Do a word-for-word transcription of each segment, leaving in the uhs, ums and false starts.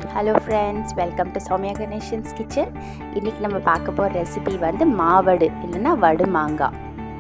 Hello friends, welcome to Sowmya Ganesan's kitchen. இன்னைக்கு நம்ம பார்க்க போற ரெசிபி வந்து மாவடு இல்லனா வடு மாங்காய்.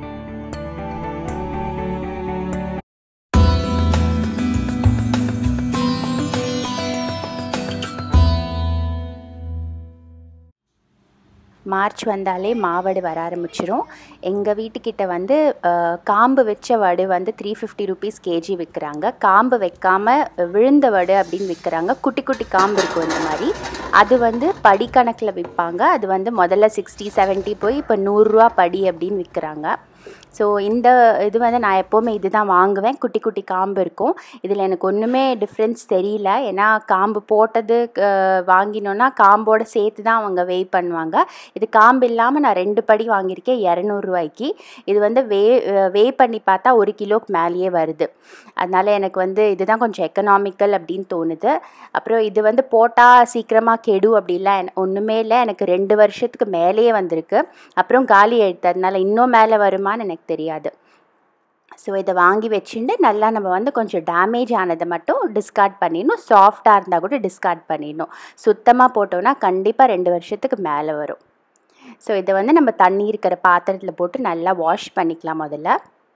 மார்ச் வந்தாலே மாவடு வர ஆரம்பிச்சிரும். எங்கள் வீட்டுக்கிட்ட வந்து காம்பு வச்ச வடு வந்து த்ரீ ஃபிஃப்டி ருபீஸ் கேஜி விற்கிறாங்க. காம்பு வைக்காமல் விழுந்த வடு அப்படின்னு விற்கிறாங்க. குட்டி குட்டி காம்பு இருக்கும் இந்த மாதிரி. அது வந்து படிக்கணக்கில் விற்பாங்க. அது வந்து முதல்ல சிக்ஸ்டி செவன்ட்டி போய் இப்போ நூறுரூவா படி அப்படின்னு விற்கிறாங்க. ஸோ இந்த இது வந்து நான் எப்போவுமே இது தான் வாங்குவேன். குட்டி குட்டி காம்பு இருக்கும். இதில் எனக்கு ஒன்றுமே டிஃப்ரென்ஸ் தெரியல. ஏன்னா காம்பு போட்டது வாங்கினோன்னா காம்போடு சேர்த்து தான் அவங்க வெய் பண்ணுவாங்க. இது காம்பு இல்லாமல் நான் ரெண்டு படி வாங்கியிருக்கேன் இரநூறுவாய்க்கு. இது வந்து வே வே பண்ணி பார்த்தா ஒரு கிலோக்கு மேலேயே வருது. அதனால் எனக்கு வந்து இதுதான் கொஞ்சம் எக்கனாமிக்கல் அப்படின்னு தோணுது. அப்புறம் இது வந்து போட்டால் சீக்கிரமாக கெடு அப்படிலாம் ஒன்றுமே இல்லை. எனக்கு ரெண்டு வருஷத்துக்கு மேலேயே வந்திருக்கு. அப்புறம் காலி ஆகிடுது. அதனால் இன்னும் மேலே வருமானு எனக்கு தெரியாது. ஸோ இதை வாங்கி வச்சுட்டு நல்லா நம்ம வந்து கொஞ்சம் டேமேஜ் ஆனதை மட்டும் டிஸ்கார்ட் பண்ணிடணும். சாஃப்டாக இருந்தால் கூட டிஸ்கார்ட் பண்ணிடணும். சுத்தமாக போட்டோன்னா கண்டிப்பாக ரெண்டு வருஷத்துக்கு மேலே வரும். ஸோ இதை வந்து நம்ம தண்ணி இருக்கிற பாத்திரத்தில் போட்டு நல்லா வாஷ் பண்ணிக்கலாம். முதல்ல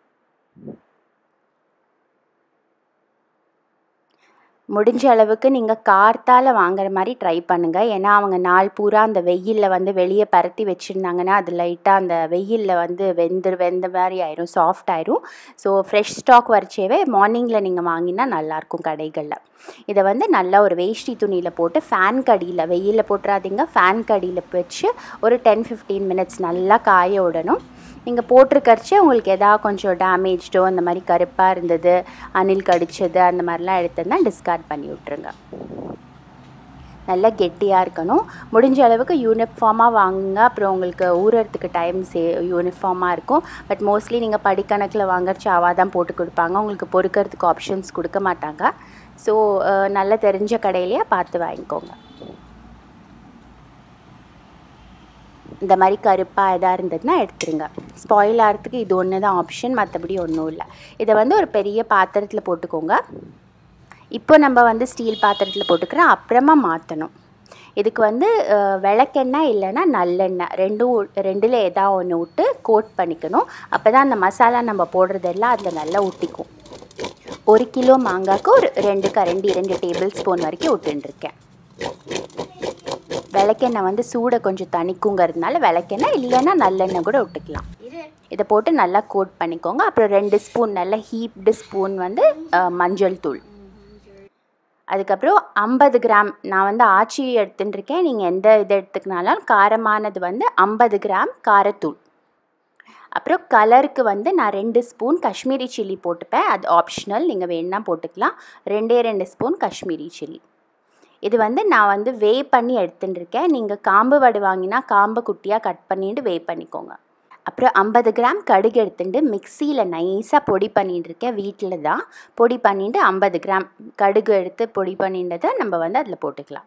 முடிஞ்ச அளவுக்கு நீங்கள் கார்த்தால் வாங்குற மாதிரி ட்ரை பண்ணுங்கள். ஏன்னா அவங்க நாள் பூரா அந்த வெயிலில் வந்து வெளியே பரத்தி வச்சுருந்தாங்கன்னா அது லைட்டாக அந்த வெயிலில் வந்து வெந்து வெந்த மாதிரி ஆயிரும், சாஃப்ட் ஆயிரும். ஸோ ஃப்ரெஷ் ஸ்டாக் வரைச்சேவே மார்னிங்கில் நீங்கள் வாங்கினா நல்லாயிருக்கும் கடைகளில். இதை வந்து நல்லா ஒரு வேஷ்டி துணியில் போட்டு ஃபேன் கடியில் வெயிலில் போட்டுறாதீங்க, ஃபேன் கடியில் வச்சு ஒரு டென் ஃபிஃப்டீன் மினிட்ஸ் நல்லா காய விடணும். நீங்கள் போட்டிருக்கறச்சே உங்களுக்கு எதாவது கொஞ்சம் டேமேஜ்டோ அந்த மாதிரி கருப்பாக இருந்தது, அணில் கடிச்சது அந்த மாதிரிலாம் எடுத்ததுன்னா டிஸ்கார்ட் பண்ணி விட்ருங்க. நல்லா கெட்டியாக இருக்கணும். முடிஞ்ச அளவுக்கு யூனிஃபார்மாக வாங்குங்க. அப்புறம் உங்களுக்கு ஊறுறதுக்கு டைம் சே யூனிஃபார்மாக இருக்கும். பட் மோஸ்ட்லி நீங்கள் படிக்கணக்கில் வாங்குறச்சு அவாக தான் போட்டு கொடுப்பாங்க. உங்களுக்கு பொறுக்கிறதுக்கு ஆப்ஷன்ஸ் கொடுக்க மாட்டாங்க. ஸோ நல்லா தெரிஞ்ச கடையிலேயே பார்த்து வாங்கிக்கோங்க. இந்த மாதிரி கருப்பாக எதாக இருந்ததுன்னா எடுத்துருங்க. ஸ்பாயில் ஆகிறதுக்கு இது ஒன்று தான் ஆப்ஷன், மற்றபடி ஒன்றும் இல்லை. இதை வந்து ஒரு பெரிய பாத்திரத்தில் போட்டுக்கோங்க. இப்போ நம்ம வந்து ஸ்டீல் பாத்திரத்தில் போட்டுக்கிறோம், அப்புறமா மாற்றணும். இதுக்கு வந்து விளக்கெண்ணெய் இல்லைன்னா நல்லெண்ணெய் ரெண்டும் ரெண்டில் எதாவது ஒன்று விட்டு கோட் பண்ணிக்கணும். அப்போ தான் அந்த மசாலா நம்ம போடுறதெல்லாம் அதில் நல்லா ஊட்டிக்கும். ஒரு கிலோ மாங்காய்க்கு ஒரு ரெண்டு கரண்டி ரெண்டு டேபிள் ஸ்பூன் வரைக்கும் விட்டுருக்கேன். விளக்கெண்ணெய் வந்து சூடை கொஞ்சம் தணிக்குங்கிறதுனால விளக்கெண்ணெய் இல்லைன்னா நல்லெண்ணெய் கூட விட்டுக்கலாம். இதை போட்டு நல்லா கோட் பண்ணிக்கோங்க. அப்புறம் ரெண்டு ஸ்பூன் நல்ல ஹீப்டு ஸ்பூன் வந்து மஞ்சள் தூள். அதுக்கப்புறம் ஐம்பது கிராம் நான் வந்து ஆச்சி எடுத்துட்டுருக்கேன். நீங்கள் எந்த இது எடுத்துக்கினாலும் காரமானது வந்து ஐம்பது கிராம் காரத்தூள். அப்புறம் கலருக்கு வந்து நான் ரெண்டு ஸ்பூன் காஷ்மீரி சில்லி போட்டுப்பேன். அது ஆப்ஷனல், நீங்கள் வேணுன்னா போட்டுக்கலாம். ரெண்டே ரெண்டு ஸ்பூன் காஷ்மீரி சில்லி. இது வந்து நான் வந்து வே பண்ணி எடுத்துட்டுருக்கேன். நீங்கள் காம்பு வடு வாங்கினா காம்பை குட்டியாக கட் பண்ணிட்டு வே பண்ணிக்கோங்க. அப்புறம் ஐம்பது கிராம் கடுகு எடுத்துட்டு மிக்சியில் நைஸாக பொடி பண்ணிட்டுருக்கேன். வீட்டில் தான் பொடி பண்ணிட்டு ஐம்பது கிராம் கடுகு எடுத்து பொடி பண்ணிட்டதை நம்ம வந்து அதில் போட்டுக்கலாம்.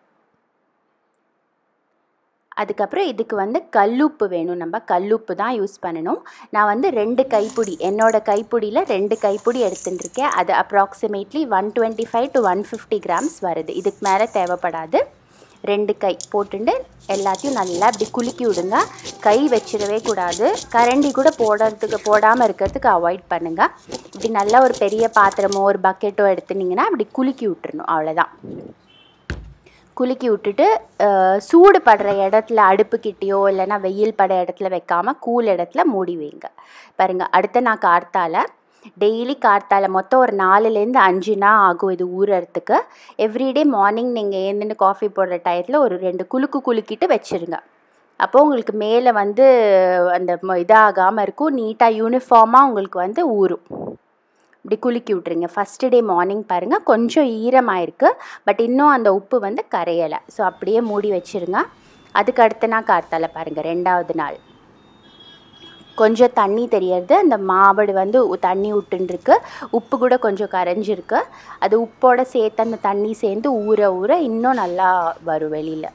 அதுக்கப்புறம் இதுக்கு வந்து கல்லுப்பு வேணும். நம்ம கல்லுப்பு தான் யூஸ் பண்ணணும். நான் வந்து ரெண்டு கைப்பிடி என்னோடய கைப்பிடியில் ரெண்டு கைப்பிடி எடுத்துட்டுருக்கேன். அது approximately one twenty five to one fifty grams வருது. இதுக்கு மேலே தேவைப்படாது. ரெண்டு கை போட்டுட்டு எல்லாத்தையும் நல்லா இப்படி குலுக்கி விடுங்க. கை வச்சிடவே கூடாது. கரண்டி கூட போடுறதுக்கு போடாமல் இருக்கிறதுக்கு அவாய்ட் பண்ணுங்கள். இப்படி நல்லா ஒரு பெரிய பாத்திரமோ ஒரு பக்கெட்டோ எடுத்துனிங்கன்னா இப்படி குலுக்கி விட்டுறணும். அவ்வளோதான். குலுக்கி விட்டுட்டு சூடு படுற இடத்துல அடுப்புக்கிட்டேயோ இல்லைன்னா வெயில் படுற இடத்துல வைக்காமல் கூல் இடத்துல மூடி வைங்க. பாருங்கள், அடுத்த நான் கார்த்தால டெய்லி கார்த்தால மொத்தம் ஒரு நாலுலேருந்து அஞ்சு நாள் ஆகும் இது ஊறுறதுக்கு. எவ்ரிடே மார்னிங் நீங்கள் ஏந்துட்டு காஃபி போடுற டயத்தில் ஒரு ரெண்டு குலுக்கு குலுக்கிட்டு வச்சுருங்க. அப்போது உங்களுக்கு மேலே வந்து அந்த இதாகாமல் இருக்கும். நீட்டாக யூனிஃபார்மாக உங்களுக்கு வந்து ஊறும். இப்படி குலுக்கி விட்ருங்க. ஃபஸ்ட்டு டே மார்னிங் பாருங்கள் கொஞ்சம் ஈரமாயிருக்கு, பட் இன்னும் அந்த உப்பு வந்து கரையலை. ஸோ அப்படியே மூடி வச்சுருங்க. அதுக்கு அடுத்த நாள் கார்த்தால பாருங்கள் ரெண்டாவது நாள் கொஞ்சம் தண்ணி தெரியறது. அந்த மாவடு வந்து தண்ணி விட்டுருக்கு, உப்பு கூட கொஞ்சம் கரைஞ்சிருக்கு. அது உப்போடு சேர்த்து அந்த தண்ணி சேர்ந்து ஊற ஊற இன்னும் நல்லா வரும் வெளியில்.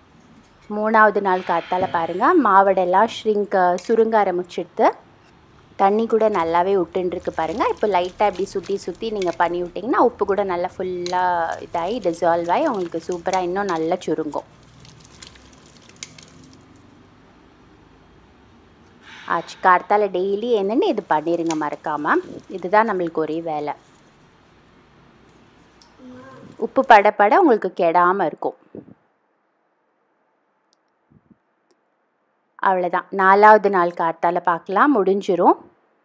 மூணாவது நாள் கார்த்தால பாருங்கள் மாவடெல்லாம் ஷ்ரிங்க் சுருங்க ஆரம்பிச்சிடுது. தண்ணி கூட நல்லாவே விட்டுருக்கு பாருங்கள். இப்போ லைட்டாக இப்படி சுற்றி சுற்றி நீங்கள் பண்ணி விட்டிங்கன்னா உப்பு கூட நல்லா ஃபுல்லாக இதாகி டிசால்வ் ஆகி உங்களுக்கு சூப்பராக இன்னும் நல்லா சுருங்கும். ஆச்சு. கார்த்தால டெய்லி என்னென்னு இது பண்ணிடுங்க மறக்காமல். இதுதான் நம்மளுக்கு ஒரே வேலை. உப்பு பட பட உங்களுக்கு கெடாமல் இருக்கும். அவ்வளோதான். நாலாவது நாள் கார்த்தால பார்க்கலாம், முடிஞ்சிரும்.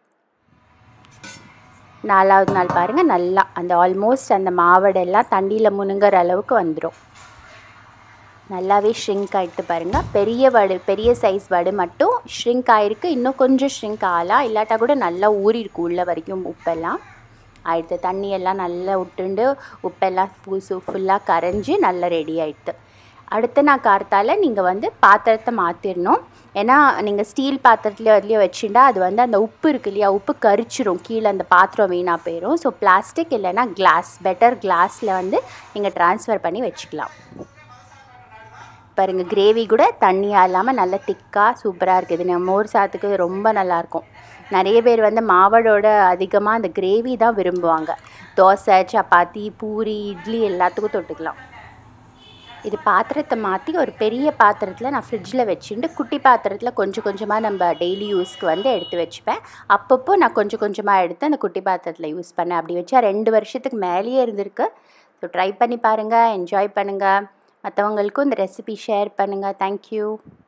நாலாவது நாள் பாருங்கள், நல்லா அந்த ஆல்மோஸ்ட் அந்த மாவடெல்லாம் தண்ணியில் முணுங்கிற அளவுக்கு வந்துடும். நல்லாவே ஷ்ரிங்க் ஆகிட்டு பாருங்கள். பெரிய வடு பெரிய சைஸ் வடு மட்டும் ஷ்ரிங்க் ஆகிருக்கு. இன்னும் கொஞ்சம் ஷ்ரிங்க் ஆகலாம், இல்லாட்டா கூட நல்லா ஊறிருக்கு உள்ள வரைக்கும் உப்பெல்லாம் ஆயிடுத்து. தண்ணியெல்லாம் நல்லா விட்டுண்டு உப்பெல்லாம் ஃபுல் ஃபுல்லாக கரைஞ்சி நல்லா ரெடி ஆகிடுது. அடுத்து நான் கார்த்தால நீங்கள் வந்து பாத்திரத்தை மாற்றிடணும். ஏன்னா நீங்கள் ஸ்டீல் பாத்திரத்துலேயோ அதுலேயோ வச்சுட்டா அது வந்து அந்த உப்பு இருக்கு இல்லையா, உப்பு கரிச்சிரும், கீழே அந்த பாத்திரம் வீணாக போயிடும். ஸோ பிளாஸ்டிக் இல்லைன்னா கிளாஸ், பெட்டர் கிளாஸில் வந்து நீங்கள் ட்ரான்ஸ்ஃபர் பண்ணி வச்சுக்கலாம். பாருங்கள், கிரேவி கூட தண்ணியாக இல்லாமல் நல்லா திக்காக சூப்பராக இருக்குது. நம்ம மோர் சாத்துக்கு ரொம்ப நல்லாயிருக்கும். நிறைய பேர் வந்து மாவடோட அதிகமாக அந்த கிரேவி தான் விரும்புவாங்க. தோசை, சப்பாத்தி, பூரி, இட்லி எல்லாத்துக்கும் தொட்டுக்கலாம். இது பாத்திரத்தை மாற்றி ஒரு பெரிய பாத்திரத்தில் நான் ஃப்ரிட்ஜில் வச்சுட்டு குட்டி பாத்திரத்தில் கொஞ்சம் கொஞ்சமாக நம்ம டெய்லி யூஸ்க்கு வந்து எடுத்து வச்சுப்பேன். அப்பப்போ நான் கொஞ்சம் கொஞ்சமாக எடுத்து அந்த குட்டி பாத்திரத்தில் யூஸ் பண்ணேன். அப்படி வச்சா ரெண்டு வருஷத்துக்கு மேலேயே இருந்திருக்கு. ஸோ ட்ரை பண்ணி பாருங்கள், என்ஜாய் பண்ணுங்கள். மற்றவங்களுக்கும் இந்த ரெசிபி ஷேர் பண்ணுங்கள். தேங்க்யூ.